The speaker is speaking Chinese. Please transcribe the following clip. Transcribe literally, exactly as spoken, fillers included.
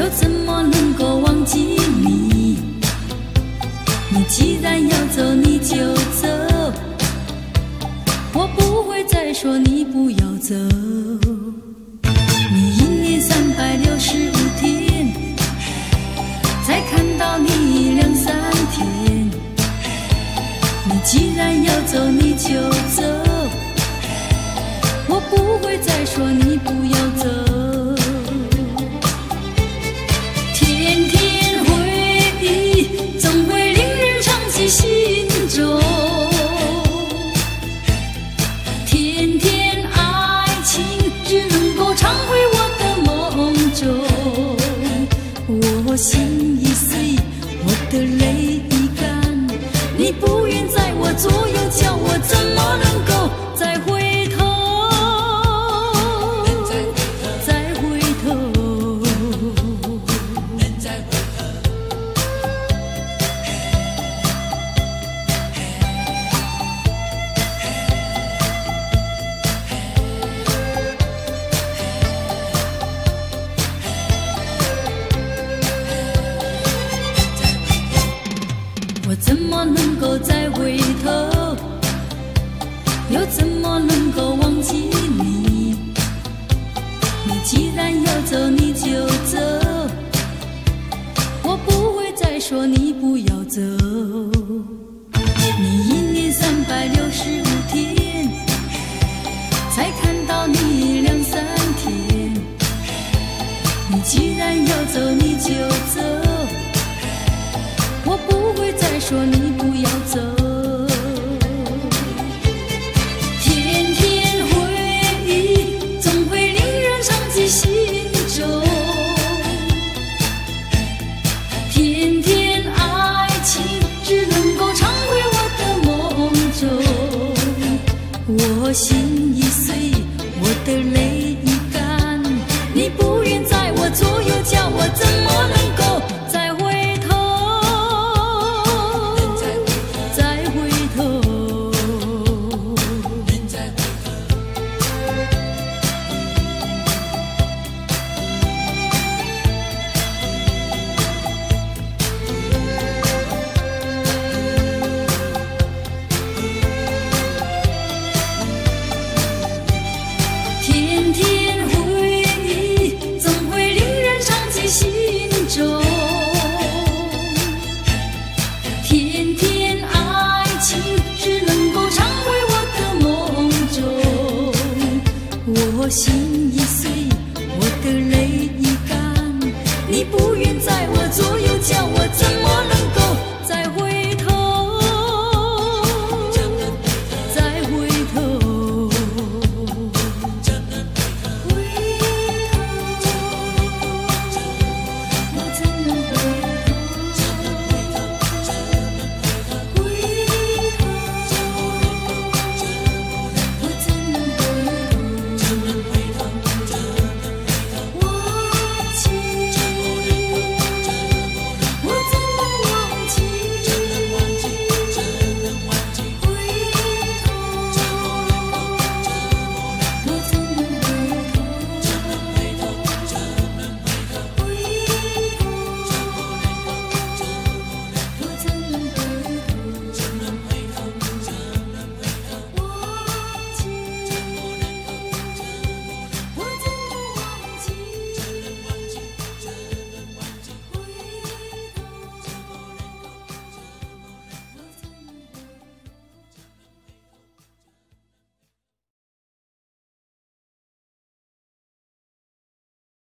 又怎么能够忘记你？你既然要走，你就走，我不会再说你不要走。你一年三百六十五天，才看到你两三天。你既然要走，你就走，我不会再说你不要走。天天回忆总会令人长记心中，天天爱情只能够常回我的梦中。我心已碎，我的泪已干，你不愿在我左右，叫我怎么能够再回头？再回头，我怎么能够再回头？又怎么能够忘记你？你既然要走，你就走，我不会再说你不要走。你一年三百六十五天，才看到你两三天。你既然要走，你就走，我不会再说你不要走。天天回忆总会令人长记心中，天天爱情只能够常回我的梦中。我心已碎，我的泪已干，你不愿在我左右，叫我怎么能够再回头？再回头，天天回忆总会令人长记心中，天天爱情只能够常回我的梦中。我心已碎，我的泪已干，你不愿在我左右，叫我怎么能